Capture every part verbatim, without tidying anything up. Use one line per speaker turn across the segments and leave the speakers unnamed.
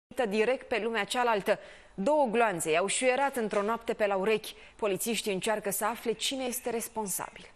direct pe lumea cealaltă. Două gloanțe i-au șuierat într-o noapte pe la urechi. Polițiștii încearcă să afle cine este responsabil.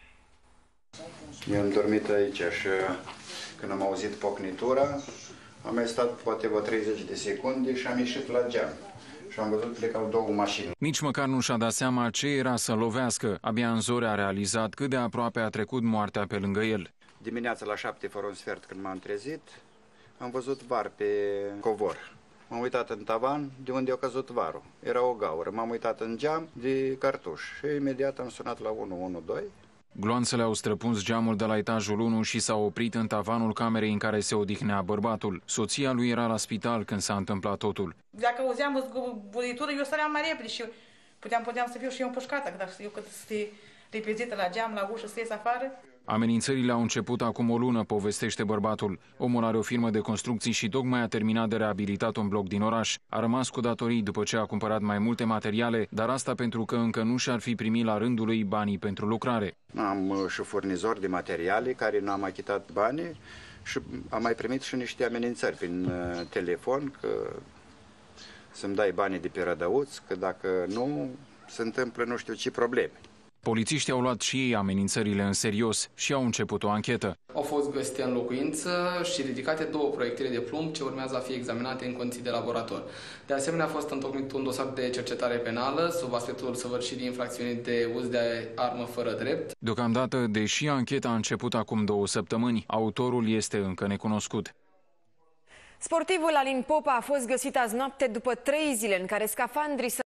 Eu am dormit aici și când am auzit pocnitura, am mai stat poate vreo treizeci de secunde și am ieșit la geam. Și am văzut plecau două mașini.
Nici măcar nu și-a dat seama ce era să lovească. Abia în zori a realizat cât de aproape a trecut moartea pe lângă el.
Dimineața la șapte fără un sfert când m-am trezit, am văzut var pe covor. M-am uitat în tavan, de unde a căzut varul. Era o gaură. M-am uitat în geam de cartuș și imediat am sunat la unu unu doi.
Gloanțele au străpuns geamul de la etajul unu și s-au oprit în tavanul camerei în care se odihnea bărbatul. Soția lui era la spital când s-a întâmplat totul.
Dacă auzeam zbulitură, eu săream mai repede și puteam, puteam să fiu și eu împușcată, că dacă eu cât să repezită la geam, la ușă, să ies afară.
Amenințările au început acum o lună, povestește bărbatul. Omul are o firmă de construcții și tocmai a terminat de reabilitat un bloc din oraș. A rămas cu datorii după ce a cumpărat mai multe materiale, dar asta pentru că încă nu și-ar fi primit la rândul lui banii pentru lucrare.
Am și furnizori de materiale care nu am achitat banii și am mai primit și niște amenințări prin telefon că să-mi dai banii de pe rădăuț, că dacă nu, se întâmplă nu știu ce probleme.
Polițiștii au luat și ei amenințările în serios și au început o anchetă.
Au fost găsite în locuință și ridicate două proiectile de plumb ce urmează a fi examinate în condiții de laborator. De asemenea, a fost întocmit un dosar de cercetare penală sub aspectul săvârșirii infracțiunii de uz de armă fără drept.
Deocamdată, deși ancheta a început acum două săptămâni, autorul este încă necunoscut.
Sportivul Alin Popa a fost găsit azi noapte după trei zile în care scafandrii